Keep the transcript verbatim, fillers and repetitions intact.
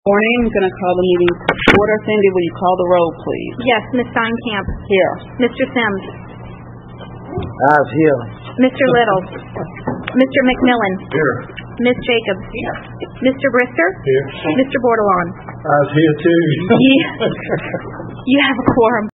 Morning, I'm going to call the meeting to order. Cindy, will you call the roll, please? Yes, Miz Steinkamp. Here. Mister Sims. Eyes here. Mister Little. Mister McMillan. Here. Miz Jacobs. Here. Mister Brister. Here. Mister Bordelon. Eyes here too. You, you have a quorum.